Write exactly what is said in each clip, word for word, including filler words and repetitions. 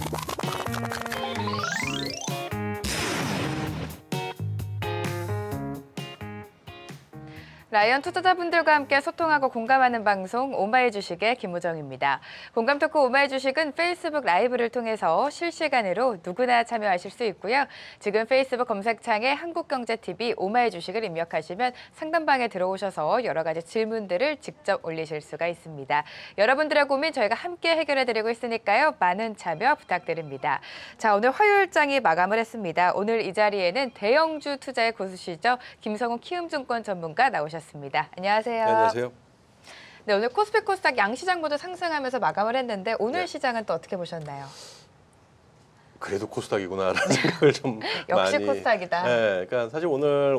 라이언 투자자분들과 함께 소통하고 공감하는 방송 오마이 주식의 김우정입니다. 공감 토크 오마이 주식은 페이스북 라이브를 통해서 실시간으로 누구나 참여하실 수 있고요. 지금 페이스북 검색창에 한국경제티비 오마이 주식을 입력하시면 상담방에 들어오셔서 여러 가지 질문들을 직접 올리실 수가 있습니다. 여러분들의 고민 저희가 함께 해결해드리고 있으니까요. 많은 참여 부탁드립니다. 자, 오늘 화요일장이 마감을 했습니다. 오늘 이 자리에는 대형주 투자의 고수시죠. 김성훈 키움증권 전문가 나오셨습니다. 안녕하세요. 네, 안녕하세요. 네, 오늘 코스피 코스닥 양시장 모두 상승하면서 마감을 했는데 오늘 네. 시장은 또 어떻게 보셨나요? 그래도 코스닥이구나라는 생각을 좀 역시 많이. 코스닥이다. 네, 그러니까 사실 오늘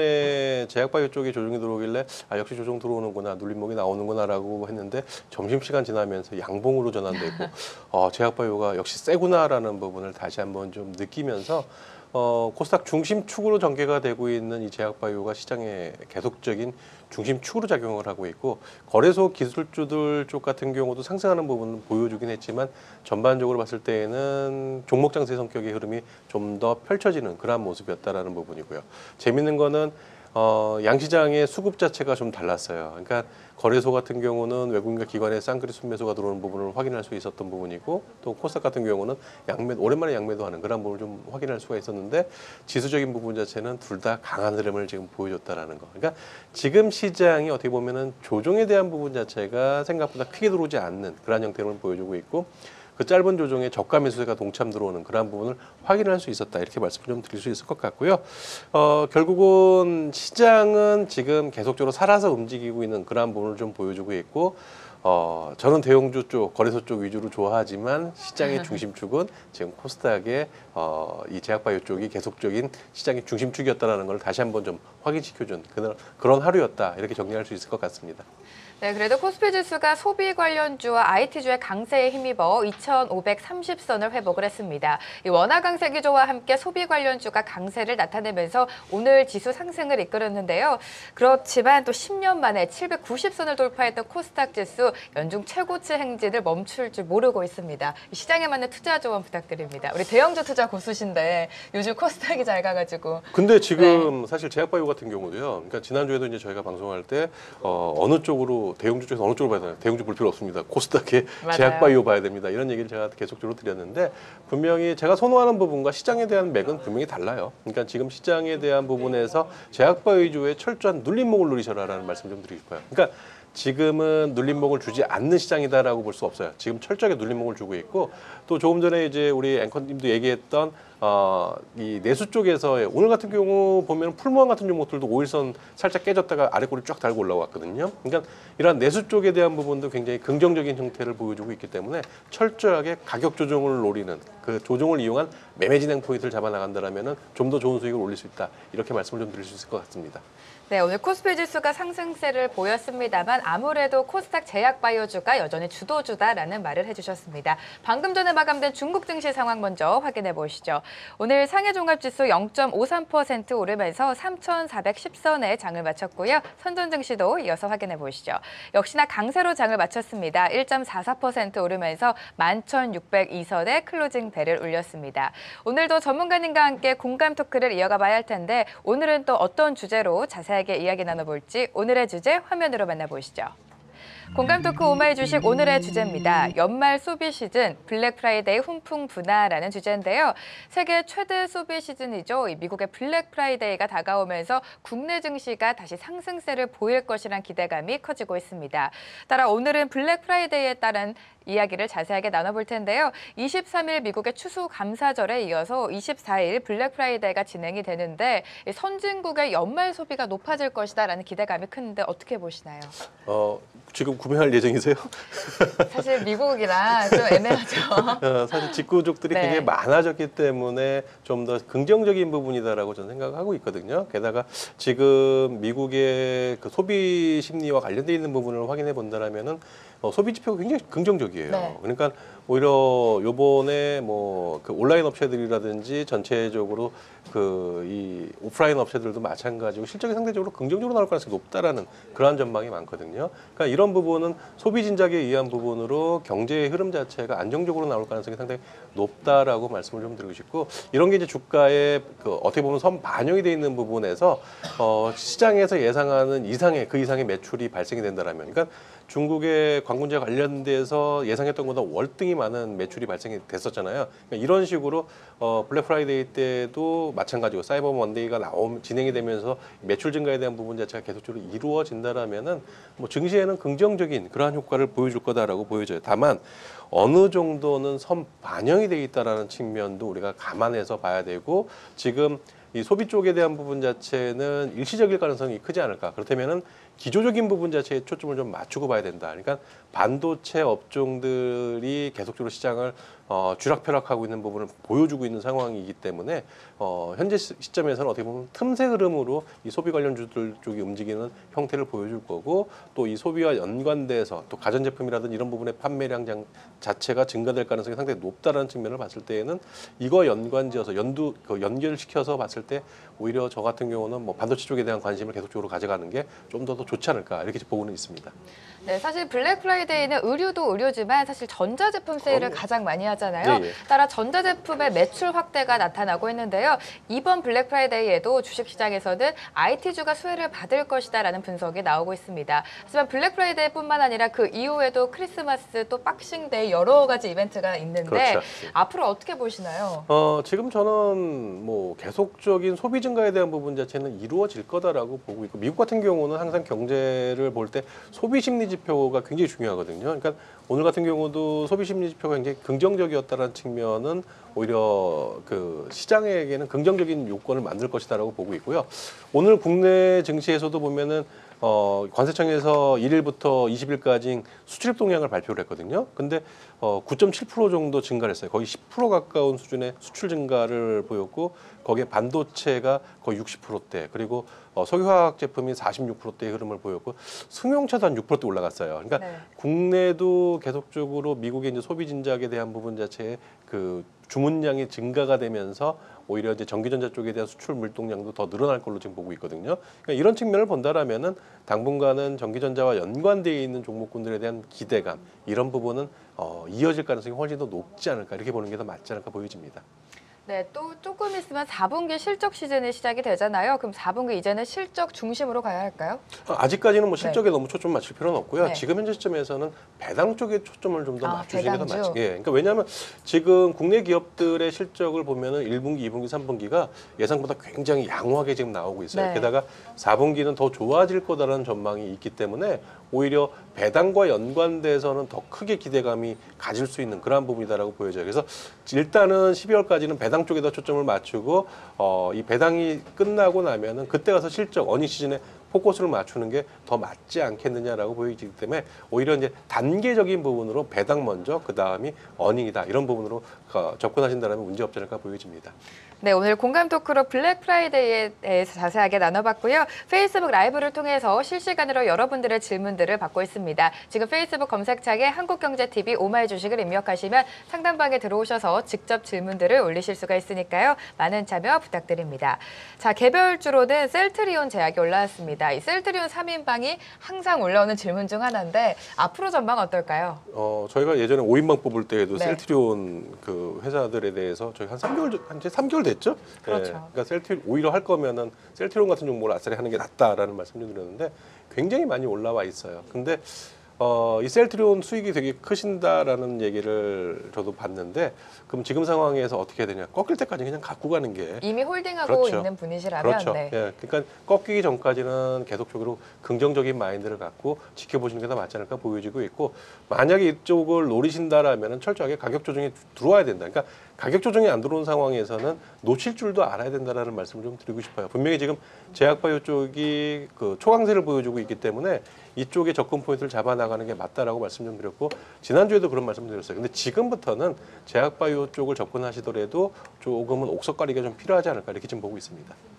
오전에 제약바이오 쪽에 조정이 들어오길래 아 역시 조정 들어오는구나, 눌림목이 나오는구나라고 했는데 점심시간 지나면서 양봉으로 전환되고 어, 제약바이오가 역시 세구나라는 부분을 다시 한번 좀 느끼면서 어, 코스닥 중심축으로 전개가 되고 있는 이 제약바이오가 시장에 계속적인 중심축으로 작용을 하고 있고, 거래소 기술주들 쪽 같은 경우도 상승하는 부분을 보여주긴 했지만 전반적으로 봤을 때에는 종목 장세 성격의 흐름이 좀 더 펼쳐지는 그러한 모습이었다라는 부분이고요. 재밌는 거는 어, 양시장의 수급 자체가 좀 달랐어요. 그러니까 거래소 같은 경우는 외국인과 기관의 쌍끌이 순매수가 들어오는 부분을 확인할 수 있었던 부분이고, 또 코스닥 같은 경우는 양매 오랜만에 양매도하는 그런 부분을 좀 확인할 수가 있었는데, 지수적인 부분 자체는 둘 다 강한 흐름을 지금 보여줬다라는 거. 그러니까 지금 시장이 어떻게 보면은 조정에 대한 부분 자체가 생각보다 크게 들어오지 않는 그런 형태를 보여주고 있고, 그 짧은 조정에 저가 매수세가 동참 들어오는 그런 부분을 확인할 수 있었다, 이렇게 말씀을 좀 드릴 수 있을 것 같고요. 어, 결국은 시장은 지금 계속적으로 살아서 움직이고 있는 그런 부분을 좀 보여주고 있고, 어, 저는 대형주 쪽, 거래소 쪽 위주로 좋아하지만 시장의 중심축은 지금 코스닥의 어, 이 제약바이오 쪽이 계속적인 시장의 중심축이었다는 걸 다시 한번 좀 확인시켜준 그런, 그런 하루였다, 이렇게 정리할 수 있을 것 같습니다. 네, 그래도 코스피 지수가 소비 관련주와 아이티주의 강세에 힘입어 이천오백삼십 선을 회복을 했습니다. 이 원화 강세 기조와 함께 소비 관련주가 강세를 나타내면서 오늘 지수 상승을 이끌었는데요. 그렇지만 또 십 년 만에 칠백구십 선을 돌파했던 코스닥 지수 연중 최고치 행진을 멈출 줄 모르고 있습니다. 시장에 맞는 투자 조언 부탁드립니다. 우리 대형주 투자 고수신데 요즘 코스닥이 잘 가가지고. 근데 지금 네. 사실 제약바이오 같은 경우도요. 그러니까 지난주에도 이제 저희가 방송할 때 어, 어느 쪽으로 대형주 쪽에서 어느 쪽으로 봐야 되나요? 대형주 볼 필요 없습니다. 코스닥에 제약바이오 봐야 됩니다. 이런 얘기를 제가 계속적으로 드렸는데, 분명히 제가 선호하는 부분과 시장에 대한 맥은 분명히 달라요. 그러니까 지금 시장에 대한 부분에서 제약바이오주의 철저한 눌림목을 누리셔라라는 말씀 좀 드리고 싶어요. 그러니까 지금은 눌림목을 주지 않는 시장이다라고 볼 수 없어요. 지금 철저하게 눌림목을 주고 있고, 또 조금 전에 이제 우리 앵커님도 얘기했던 어, 이 내수 쪽에서 오늘 같은 경우 보면 풀무원 같은 종목들도 오일선 살짝 깨졌다가 아래 꼬리 쫙 달고 올라왔거든요. 그러니까 이런 내수 쪽에 대한 부분도 굉장히 긍정적인 형태를 보여주고 있기 때문에 철저하게 가격 조정을 노리는, 그 조정을 이용한 매매 진행 포인트를 잡아 나간다라면은 좀 더 좋은 수익을 올릴 수 있다, 이렇게 말씀을 좀 드릴 수 있을 것 같습니다. 네, 오늘 코스피 지수가 상승세를 보였습니다만 아무래도 코스닥 제약바이오주가 여전히 주도주다라는 말을 해주셨습니다. 방금 전에 마감된 중국 증시 상황 먼저 확인해 보시죠. 오늘 상해 종합지수 영 점 오삼 퍼센트 오르면서 삼천사백십 선에 장을 마쳤고요. 선전 증시도 이어서 확인해 보시죠. 역시나 강세로 장을 마쳤습니다. 일 점 사사 퍼센트 오르면서 만 천육백이 선에 클로징 벨을 울렸습니다. 오늘도 전문가님과 함께 공감 토크를 이어가 봐야 할 텐데 오늘은 또 어떤 주제로 자세히 이야기 나눠볼지 오늘의 주제 화면으로 만나보시죠. 공감 토크 오마이 주식 오늘의 주제입니다. 연말 소비 시즌 블랙 프라이데이 훈풍 분화라는 주제인데요. 세계 최대 소비 시즌이죠. 미국의 블랙 프라이데이가 다가오면서 국내 증시가 다시 상승세를 보일 것이란 기대감이 커지고 있습니다. 따라 오늘은 블랙 프라이데이에 따른 이야기를 자세하게 나눠볼 텐데요. 이십삼 일 미국의 추수감사절에 이어서 이십사 일 블랙 프라이데이가 진행이 되는데 선진국의 연말 소비가 높아질 것이다라는 기대감이 큰데 어떻게 보시나요? 어, 지금 구매할 예정이세요? 사실 미국이라 좀 애매하죠. 어, 사실 직구족들이 네. 굉장히 많아졌기 때문에 좀 더 긍정적인 부분이다라고 저는 생각하고 있거든요. 게다가 지금 미국의 그 소비 심리와 관련돼 있는 부분을 확인해 본다라면은 어, 소비 지표가 굉장히 긍정적이에요. 네. 그러니까 오히려 요번에 뭐 그 온라인 업체들이라든지 전체적으로 그 이 오프라인 업체들도 마찬가지고 실적이 상대적으로 긍정적으로 나올 가능성이 높다라는 그러한 전망이 많거든요. 그러니까 이런 부분은 소비 진작에 의한 부분으로 경제의 흐름 자체가 안정적으로 나올 가능성이 상당히 높다라고 말씀을 좀 드리고 싶고, 이런 게 이제 주가에 그 어떻게 보면 선 반영이 돼 있는 부분에서 어 시장에서 예상하는 이상의 그 이상의 매출이 발생이 된다라면, 그러니까 중국의 관공제 관련돼서 예상했던 것보다 월등히 많은 매출이 발생이 됐었잖아요. 그러니까 이런 식으로 어, 블랙 프라이데이 때도 마찬가지고 사이버 먼데이가 나오 진행이 되면서 매출 증가에 대한 부분 자체가 계속적으로 이루어진다라면은 뭐 증시에는 긍정적인 그러한 효과를 보여줄 거다라고 보여져요. 다만 어느 정도는 선 반영이 돼 있다라는 측면도 우리가 감안해서 봐야 되고, 지금 이 소비 쪽에 대한 부분 자체는 일시적일 가능성이 크지 않을까. 그렇다면은 기조적인 부분 자체에 초점을 좀 맞추고 봐야 된다. 그러니까 반도체 업종들이 계속적으로 시장을 어, 쥐락펴락하고 있는 부분을 보여주고 있는 상황이기 때문에 어, 현재 시점에서는 어떻게 보면 틈새 흐름으로 이 소비 관련주들 쪽이 움직이는 형태를 보여줄 거고, 또 이 소비와 연관돼서 또 가전제품이라든지 이런 부분의 판매량 장, 자체가 증가될 가능성이 상당히 높다라는 측면을 봤을 때에는 이거 연관지어서 연두 그 연결시켜서 봤을 때 오히려 저 같은 경우는 뭐 반도체 쪽에 대한 관심을 계속적으로 가져가는 게 좀 더 더 좋지 않을까 이렇게 보고는 있습니다. 네, 사실 블랙 프라이데이는 의류도 의류지만 사실 전자제품 세일을 그럼요. 가장 많이 하잖아요. 예, 예. 따라 전자제품의 매출 확대가 나타나고 있는데요. 이번 블랙 프라이데이에도 주식시장에서는 아이티주가 수혜를 받을 것이다라는 분석이 나오고 있습니다. 하지만 블랙 프라이데이뿐만 아니라 그 이후에도 크리스마스 또 박싱데이 여러 가지 이벤트가 있는데 그렇죠. 앞으로 어떻게 보시나요? 어, 지금 저는 뭐 계속적인 소비 증가에 대한 부분 자체는 이루어질 거다라고 보고 있고, 미국 같은 경우는 항상 경제를 볼 때 소비 심리 지표가 굉장히 중요하거든요. 그러니까 오늘 같은 경우도 소비 심리 지표가 굉장히 긍정적이었다는 측면은 오히려 그 시장에게는 긍정적인 요건을 만들 것이다라고 보고 있고요. 오늘 국내 증시에서도 보면은 어, 관세청에서 일 일부터 이십 일까지 수출입 동향을 발표를 했거든요. 근데 어, 구 점 칠 퍼센트 정도 증가를 했어요. 거의 십 퍼센트 가까운 수준의 수출 증가를 보였고, 거기에 반도체가 거의 육십 퍼센트대, 그리고 어, 석유화학 제품이 사십육 퍼센트대의 흐름을 보였고, 승용차도 한 육 퍼센트 올라갔어요. 그러니까 네. 국내도 계속적으로 미국의 이제 소비 진작에 대한 부분 자체에 그 주문량이 증가가 되면서 오히려 이제 전기전자 쪽에 대한 수출 물동량도 더 늘어날 걸로 지금 보고 있거든요. 그러니까 이런 측면을 본다라면은 당분간은 전기전자와 연관되어 있는 종목군들에 대한 기대감, 이런 부분은 어, 이어질 가능성이 훨씬 더 높지 않을까, 이렇게 보는 게 더 맞지 않을까 보여집니다. 네, 또 조금 있으면 사 분기 실적 시즌이 시작이 되잖아요. 그럼 사 분기 이제는 실적 중심으로 가야 할까요? 아직까지는 뭐 실적에 네. 너무 초점 맞출 필요는 없고요. 네. 지금 현재 시점에서는 배당 쪽에 초점을 좀 더 아, 맞추시는 게 더 배당주? 맞지. 예. 그러니까 왜냐하면 지금 국내 기업들의 실적을 보면은 일 분기, 이 분기, 삼 분기가 예상보다 굉장히 양호하게 지금 나오고 있어요. 네. 게다가 사 분기는 더 좋아질 거다라는 전망이 있기 때문에 오히려 배당과 연관돼서는 더 크게 기대감이 가질 수 있는 그러한 부분이다라고 보여져요. 그래서 일단은 십이월까지는 배당 쪽에 더 초점을 맞추고 어, 이 배당이 끝나고 나면은 그때 가서 실적 어닝 시즌에 포커스를 맞추는 게 더 맞지 않겠느냐라고 보이기 때문에 오히려 이제 단계적인 부분으로 배당 먼저, 그 다음이 어닝이다, 이런 부분으로 어, 접근하신다면 문제 없지 않을까 보여집니다. 네, 오늘 공감 토크로 블랙 프라이데이에 대해서 자세하게 나눠봤고요. 페이스북 라이브를 통해서 실시간으로 여러분들의 질문들을 받고 있습니다. 지금 페이스북 검색창에 한국경제티비 오마이 주식을 입력하시면 상단방에 들어오셔서 직접 질문들을 올리실 수가 있으니까요. 많은 참여 부탁드립니다. 자, 개별주로는 셀트리온 제약이 올라왔습니다. 이 셀트리온 삼 인방이 항상 올라오는 질문 중 하나인데 앞으로 전망 어떨까요? 어, 저희가 예전에 오 인방 뽑을 때에도 네. 셀트리온 그 회사들에 대해서 저희 한 삼 개월, 한 삼 개월 됐죠? 그렇죠. 예, 그러니까 셀트리 오히려 할 거면은 셀트리온 같은 종목을 아싸리 하는 게 낫다라는 말씀을 드렸는데 굉장히 많이 올라와 있어요. 근데 어, 이 셀트리온 수익이 되게 크신다라는 얘기를 저도 봤는데, 그럼 지금 상황에서 어떻게 해야 되냐? 꺾일 때까지 그냥 갖고 가는 게 이미 홀딩하고 그렇죠. 있는 분이시라면 그렇죠. 네. 예, 그러니까 꺾이기 전까지는 계속적으로 긍정적인 마인드를 갖고 지켜보시는 게 더 맞지 않을까 보여지고 있고, 만약에 이쪽을 노리신다라면 철저하게 가격 조정이 들어와야 된다. 그러니까 가격 조정이 안 들어온 상황에서는 놓칠 줄도 알아야 된다라는 말씀을 좀 드리고 싶어요. 분명히 지금 제약바이오 쪽이 그 초강세를 보여주고 있기 때문에 이쪽에 접근 포인트를 잡아 나가는 게 맞다라고 말씀 좀 드렸고, 지난주에도 그런 말씀 드렸어요. 근데 지금부터는 제약바이오 쪽을 접근하시더라도 조금은 옥석가리가 좀 필요하지 않을까, 이렇게 지금 보고 있습니다.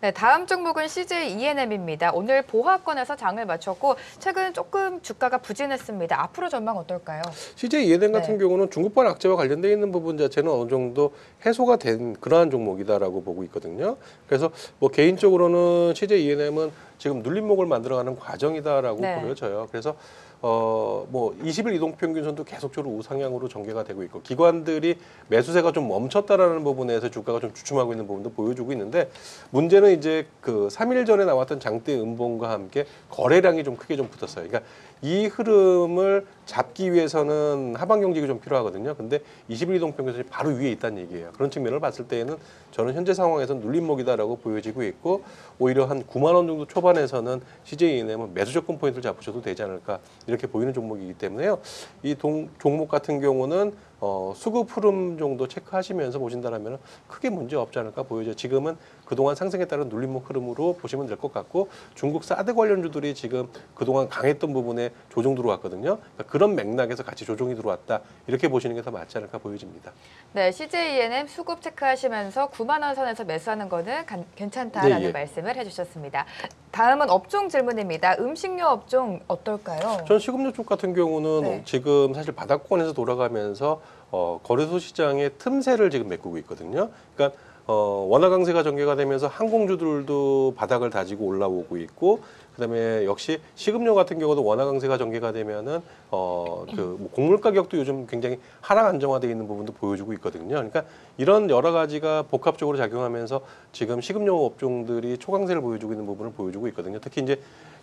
네, 다음 종목은 씨제이이엔엠입니다. 오늘 보합권에서 장을 마쳤고 최근 조금 주가가 부진했습니다. 앞으로 전망 어떨까요? 씨제이이엔엠 같은 네. 경우는 중국발 악재와 관련되어 있는 부분 자체는 어느 정도 해소가 된 그러한 종목이다라고 보고 있거든요. 그래서 뭐 개인적으로는 씨제이이엔엠은 지금 눌림목을 만들어가는 과정이다라고 네. 보여져요. 그래서 어, 뭐 이십 일 이동평균선도 계속적으로 우상향으로 전개가 되고 있고 기관들이 매수세가 좀 멈췄다라는 부분에서 주가가 좀 주춤하고 있는 부분도 보여주고 있는데 문제는 이제 그 삼 일 전에 나왔던 장대 음봉과 함께 거래량이 좀 크게 좀 붙었어요. 그러니까 이 흐름을 잡기 위해서는 하방 경직이 좀 필요하거든요. 근데 이십 일 이동평균선이 바로 위에 있다는 얘기예요. 그런 측면을 봤을 때에는 저는 현재 상황에서는 눌림목이다라고 보여지고 있고 오히려 한 구만 원 정도 초반에서는 씨제이이엔엠은 매수 접근 포인트를 잡으셔도 되지 않을까 이렇게 보이는 종목이기 때문에요. 이 동, 종목 같은 경우는 어, 수급 흐름 정도 체크하시면서 보신다라면 크게 문제 없지 않을까 보여져요. 지금은 그동안 상승에 따른 눌림목 흐름으로 보시면 될 것 같고 중국 사드 관련주들이 지금 그동안 강했던 부분에 조정 들어왔거든요. 그러니까 그런 맥락에서 같이 조정이 들어왔다. 이렇게 보시는 게 더 맞지 않을까 보여집니다. 네, 씨제이이엔엠 수급 체크하시면서 구만 원 선에서 매수하는 거는 간, 괜찮다라는 네, 예. 말씀을 해주셨습니다. 다음은 업종 질문입니다. 음식료 업종 어떨까요? 전 식음료 쪽 같은 경우는 네. 지금 사실 바닥권에서 돌아가면서 어, 거래소 시장의 틈새를 지금 메꾸고 있거든요. 그러니까 어, 원화 강세가 전개가 되면서 항공주들도 바닥을 다지고 올라오고 있고 그다음에 역시 식음료 같은 경우도 원화 강세가 전개가 되면은 어, 그 뭐 곡물 가격도 요즘 굉장히 하락 안정화되어 있는 부분도 보여주고 있거든요. 그러니까 이런 여러 가지가 복합적으로 작용하면서 지금 식음료 업종들이 초강세를 보여주고 있는 부분을 보여주고 있거든요. 특히 이제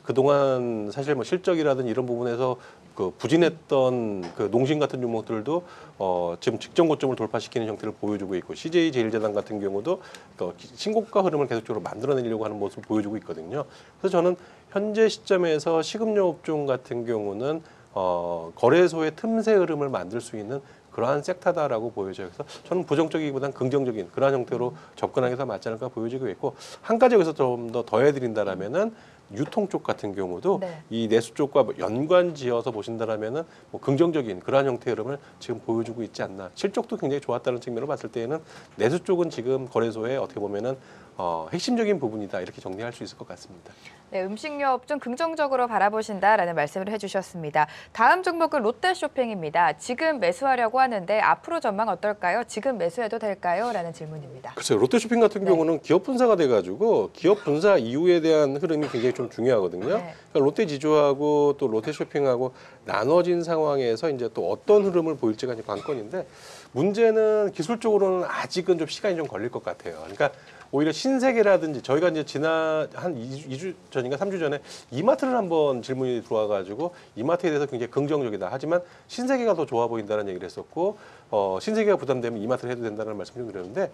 그동안 사실 뭐 실적이라든 이런 부분에서 그 부진했던 그 농심 같은 종목들도 어 지금 직전 고점을 돌파시키는 형태를 보여주고 있고 씨제이제일제당 같은 경우도 그 신고가 흐름을 계속적으로 만들어내려고 하는 모습을 보여주고 있거든요. 그래서 저는 현재 시점에서 식음료 업종 같은 경우는 어 거래소의 틈새 흐름을 만들 수 있는 그러한 섹터다라고 보여져요. 그래서 저는 부정적이기보다는 긍정적인 그러한 형태로 접근하는 게 더 맞지 않을까 보여지고 있고 한 가지 여기서 좀 더 더해드린다라면은 유통 쪽 같은 경우도 네. 이 내수 쪽과 연관지어서 보신다라면은 뭐 긍정적인 그러한 형태의 흐름을 지금 보여주고 있지 않나. 실적도 굉장히 좋았다는 측면으로 봤을 때에는 내수 쪽은 지금 거래소에 어떻게 보면은 어, 핵심적인 부분이다 이렇게 정리할 수 있을 것 같습니다. 네, 음식료 업종 긍정적으로 바라보신다라는 말씀을 해주셨습니다. 다음 종목은 롯데쇼핑입니다. 지금 매수하려고 하는데 앞으로 전망 어떨까요? 지금 매수해도 될까요? 라는 질문입니다. 글쎄요. 롯데쇼핑 같은 네. 경우는 기업 분사가 돼가지고 기업 분사 이후에 대한 흐름이 굉장히 좀 중요하거든요. 네. 그러니까 롯데지주하고 또 롯데쇼핑하고 나눠진 상황에서 이제 또 어떤 흐름을 보일지가 이제 관건인데 문제는 기술적으로는 아직은 좀 시간이 좀 걸릴 것 같아요. 그러니까 오히려 신세계라든지 저희가 이제 지난 한 이 주 전인가 삼 주 전에 이마트를 한번 질문이 들어와가지고 이마트에 대해서 굉장히 긍정적이다. 하지만 신세계가 더 좋아 보인다는 얘기를 했었고 어, 신세계가 부담되면 이마트를 해도 된다는 말씀 좀 드렸는데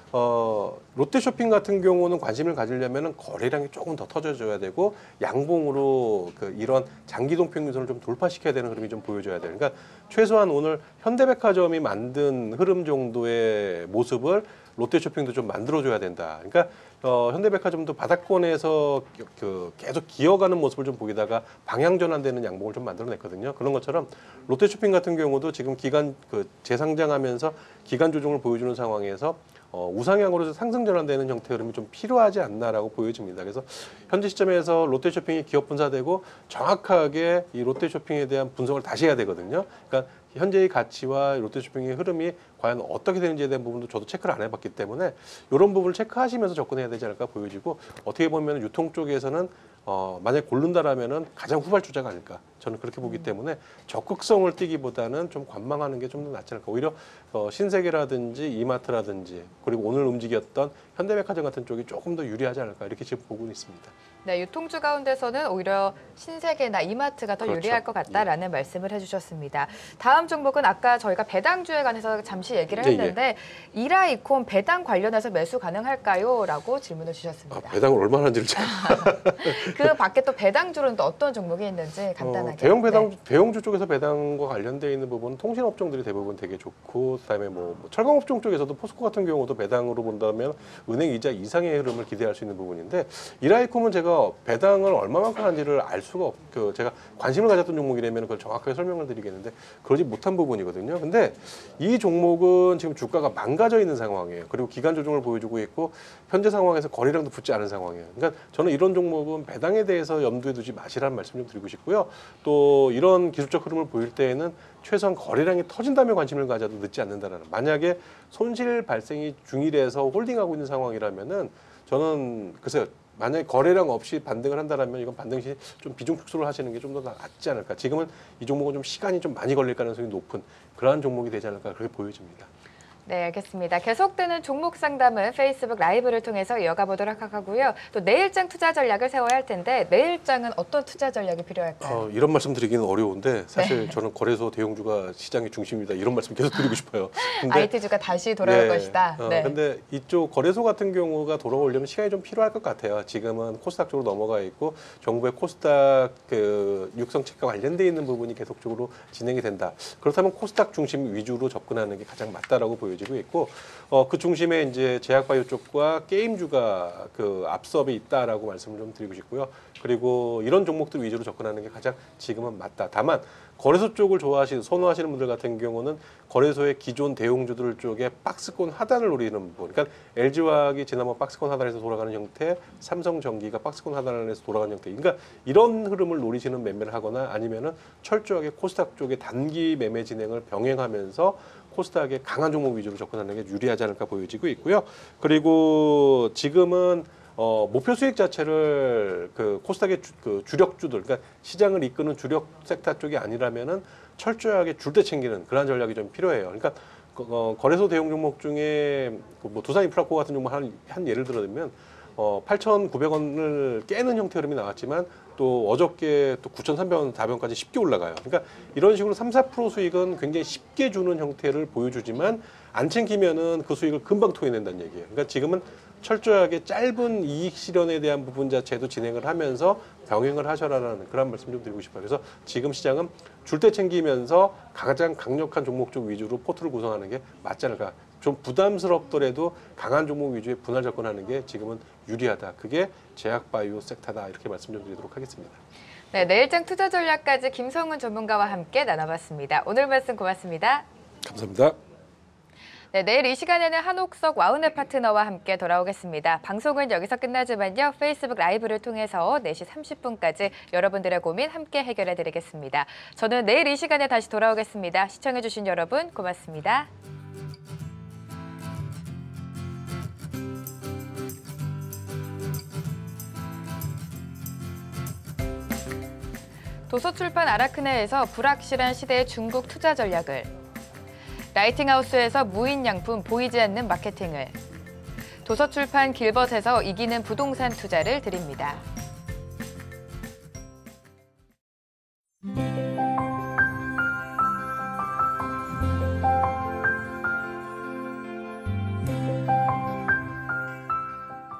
어, 롯데쇼핑 같은 경우는 관심을 가지려면 거래량이 조금 더 터져줘야 되고 양봉으로 그 이런 장기동 평균선을 좀 돌파시켜야 되는 흐름이 좀 보여줘야 돼요. 그러니까 최소한 오늘 현대백화점이 만든 흐름 정도의 모습을 롯데쇼핑도 좀 만들어줘야 된다. 그러니까 어, 현대백화점도 바닥권에서 그 계속 기어가는 모습을 좀 보이다가 방향 전환되는 양봉을 좀 만들어냈거든요. 그런 것처럼 롯데쇼핑 같은 경우도 지금 기간 그 재상장하면서 기간 조정을 보여주는 상황에서 어, 우상향으로 상승 전환되는 형태 흐름이 좀 필요하지 않나라고 보여집니다. 그래서 현재 시점에서 롯데쇼핑이 기업 분사되고 정확하게 이 롯데쇼핑에 대한 분석을 다시 해야 되거든요. 그러니까 현재의 가치와 롯데쇼핑의 흐름이 과연 어떻게 되는지에 대한 부분도 저도 체크를 안 해봤기 때문에 이런 부분을 체크하시면서 접근해야 되지 않을까 보여지고 어떻게 보면 유통 쪽에서는 어, 만약에 고른다라면은 가장 후발주자가 아닐까 저는 그렇게 보기 때문에 적극성을 띠기보다는 좀 관망하는 게 좀 더 낫지 않을까. 오히려 어, 신세계라든지 이마트라든지 그리고 오늘 움직였던 현대백화점 같은 쪽이 조금 더 유리하지 않을까 이렇게 지금 보고 있습니다. 네, 유통주 가운데서는 오히려 신세계나 이마트가 더 그렇죠. 유리할 것 같다라는 말씀을 해주셨습니다. 다음 종목은 아까 저희가 배당주에 관해서 잠시 얘기를 예, 했는데 이라이콘 배당 관련해서 매수 가능할까요? 라고 질문을 아, 주셨습니다. 배당을 얼마나 하는지를 잘 그 밖에 또 배당주로는 또 어떤 종목이 있는지 간단하게. 어, 대형 배당 네. 대형주 쪽에서 배당과 관련되어 있는 부분은 통신 업종들이 대부분 되게 좋고, 그다음에 뭐, 뭐 철강 업종 쪽에서도 포스코 같은 경우도 배당으로 본다면 은행 이자 이상의 흐름을 기대할 수 있는 부분인데, 이라이콤은 제가 배당을 얼마만큼 하는지를 알 수가 없. 그 제가 관심을 가졌던 종목이라면 그걸 정확하게 설명을 드리겠는데 그러지 못한 부분이거든요. 근데 이 종목은 지금 주가가 망가져 있는 상황이에요. 그리고 기간 조정을 보여주고 있고 현재 상황에서 거래량도 붙지 않은 상황이에요. 그러니까 저는 이런 종목은 배당에 대해서 염두에 두지 마시라는 말씀 좀 드리고 싶고요. 또 이런 기술적 흐름을 보일 때에는 최소한 거래량이 터진다면 관심을 가져도 늦지 않는다라는. 만약에 손실 발생이 중일에서 홀딩하고 있는 상황이라면은 저는 글쎄요. 만약에 거래량 없이 반등을 한다면 이건 반등 시 좀 비중 축소를 하시는 게 좀 더 낫지 않을까. 지금은 이 종목은 좀 시간이 좀 많이 걸릴 가능성이 높은 그러한 종목이 되지 않을까 그렇게 보여집니다. 네, 알겠습니다. 계속되는 종목 상담은 페이스북 라이브를 통해서 이어가 보도록 하고요. 또 내일장 투자 전략을 세워야 할 텐데 내일장은 어떤 투자 전략이 필요할까요? 어, 이런 말씀 드리기는 어려운데 사실 네. 저는 거래소 대형주가 시장의 중심이다 이런 말씀 계속 드리고 싶어요. 근데 아이티주가 다시 돌아올 네. 것이다. 어, 네. 근데 이쪽 거래소 같은 경우가 돌아오려면 시간이 좀 필요할 것 같아요. 지금은 코스닥 쪽으로 넘어가 있고 정부의 코스닥 그 육성책과 관련돼 있는 부분이 계속적으로 진행이 된다. 그렇다면 코스닥 중심 위주로 접근하는 게 가장 맞다라고 보여지고 있고, 어, 그 중심에 이제 제약바이오 쪽과 게임주가 그 앞섭에 있다라고 말씀을 좀 드리고 싶고요. 그리고 이런 종목들 위주로 접근하는 게 가장 지금은 맞다. 다만 거래소 쪽을 좋아하시는 선호하시는 분들 같은 경우는 거래소의 기존 대형주들 쪽에 박스권 하단을 노리는 부분. 그러니까 엘지화학이 지난번 박스권 하단에서 돌아가는 형태, 삼성전기가 박스권 하단에서 돌아가는 형태. 그러니까 이런 흐름을 노리시는 매매를 하거나 아니면은 철저하게 코스닥 쪽의 단기 매매 진행을 병행하면서 코스닥의 강한 종목 위주로 접근하는 게 유리하지 않을까 보여지고 있고요. 그리고 지금은 어, 목표 수익 자체를 그 코스닥의 주, 그 주력주들, 그러니까 시장을 이끄는 주력 섹터 쪽이 아니라면은 철저하게 줄 때 챙기는 그런 전략이 좀 필요해요. 그러니까 어, 거래소 대형 종목 중에 뭐 두산인프라코 같은 종목 한, 한 예를 들어보면 어, 팔천구백 원을 깨는 형태 흐름이 나왔지만 또 어저께 또 구천삼백 원 다변까지 쉽게 올라가요. 그러니까 이런 식으로 삼, 사 퍼센트 수익은 굉장히 쉽게 주는 형태를 보여주지만 안 챙기면은 그 수익을 금방 토해낸다는 얘기예요. 그러니까 지금은 철저하게 짧은 이익 실현에 대한 부분 자체도 진행을 하면서 병행을 하셔라라는 그런 말씀 좀 드리고 싶어요. 그래서 지금 시장은 줄 때 챙기면서 가장 강력한 종목 쪽 위주로 포트를 구성하는 게 맞지 않을까. 좀 부담스럽더라도 강한 종목 위주의 분할 접근하는 게 지금은 유리하다. 그게 제약바이오 섹터다. 이렇게 말씀 좀 드리도록 하겠습니다. 네, 내일장 투자 전략까지 김성훈 전문가와 함께 나눠봤습니다. 오늘 말씀 고맙습니다. 감사합니다. 네, 내일 이 시간에는 한옥석 와우넷 파트너와 함께 돌아오겠습니다. 방송은 여기서 끝나지만요. 페이스북 라이브를 통해서 네 시 삼십 분까지 여러분들의 고민 함께 해결해드리겠습니다. 저는 내일 이 시간에 다시 돌아오겠습니다. 시청해주신 여러분 고맙습니다. 도서출판 아라크네에서 불확실한 시대의 중국 투자 전략을, 라이팅하우스에서 무인양품 보이지 않는 마케팅을, 도서출판 길벗에서 이기는 부동산 투자를 드립니다.